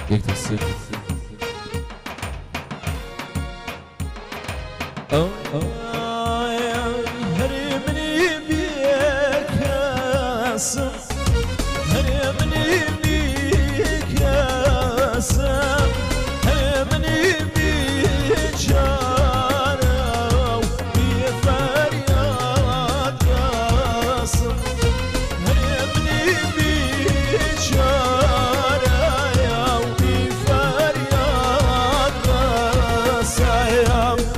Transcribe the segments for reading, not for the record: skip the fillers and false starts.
يكتب السيف. هرمني بيك ياسم، هرمني بيك ياسم، هرمني بيك شارع بفرياد ياسم، هرمني بيك شارع بفرياد ياسم.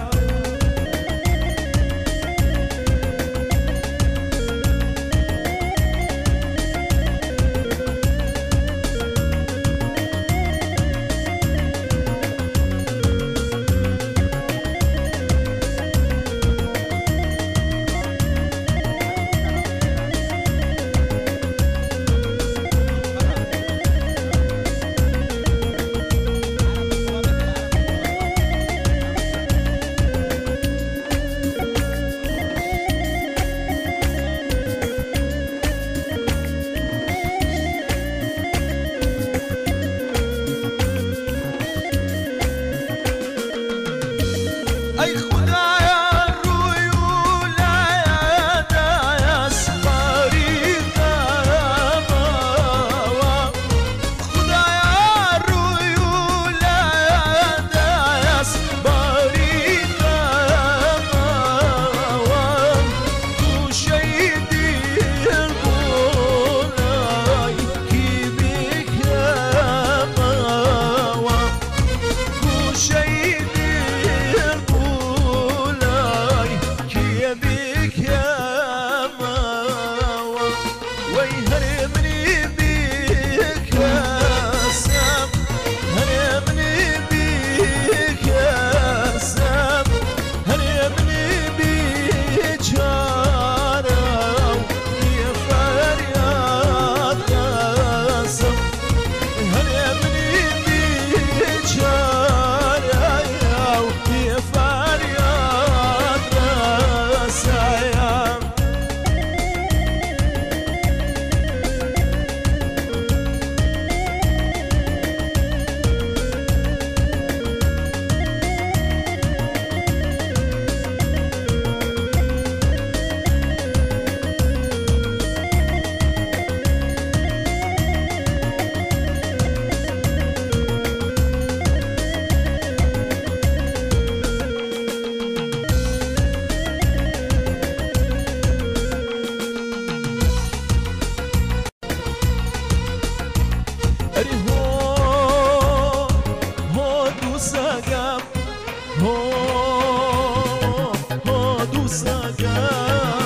أي خدايا الريول يا دايس بريدة ماوا، خدايا الريول يا دايس بريدة ماوا، وشيدي البولاي كيبك يا ماوا، وشيدي بيك يا ماوا، ويهرمني بيك يا سام، هرمني بيك يا سام، هرمني بيك شارع يا فرياد يا سام، هرمني بيك شارع يا فرياد سايام. أري هو دوساقام، هو دوساقام،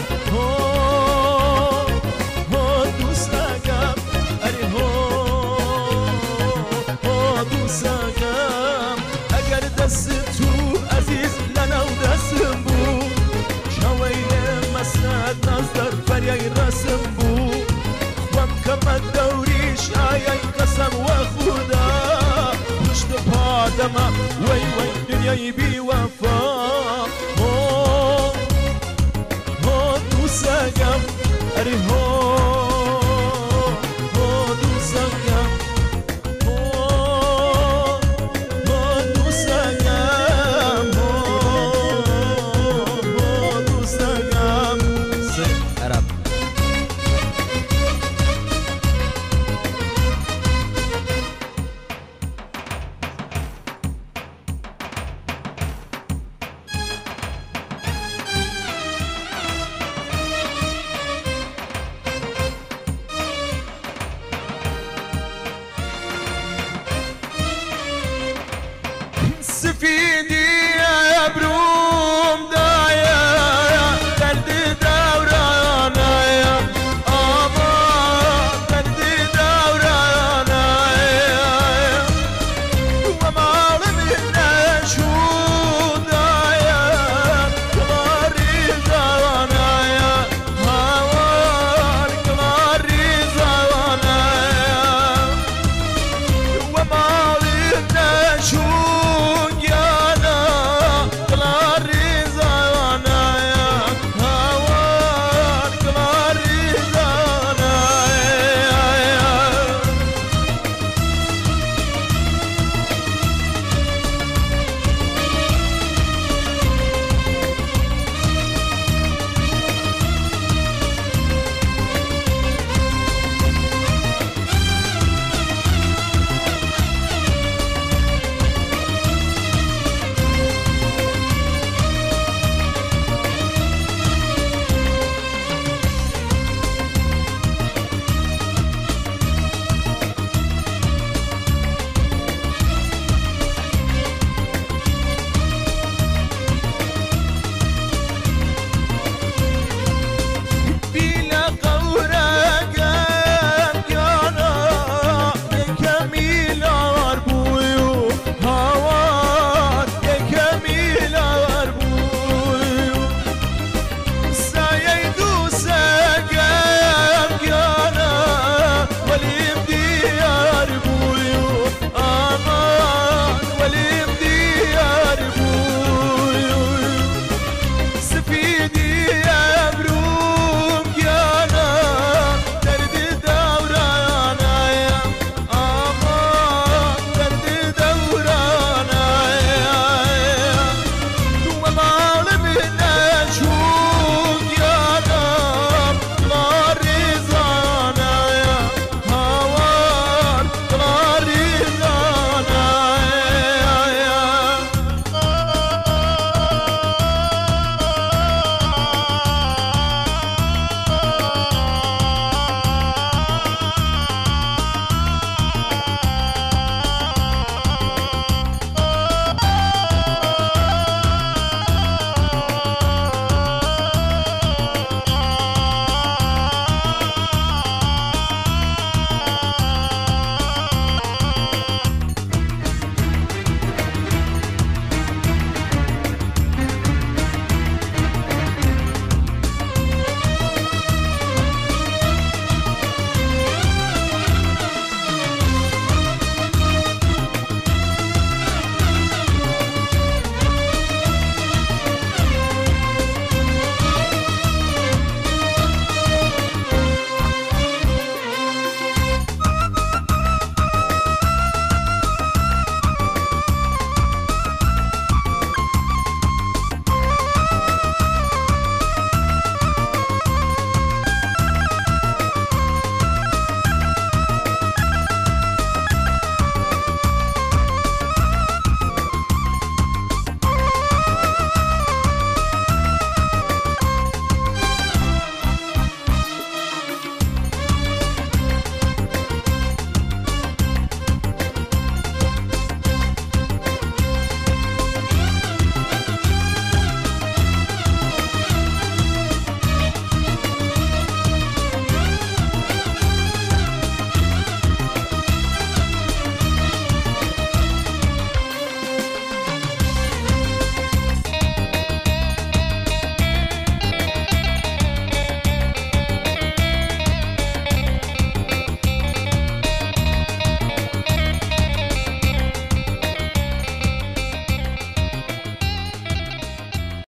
هو دوساقام، أري هو دوساقام. أجر دستو عزيز لنا ودسم بو، شويلة مسند نصدر فريق رسم بو، ومكمل دوريش آي قسم وخدا، وشت بادما وي وي دنياي بوفا. هو دوساقام، أري هو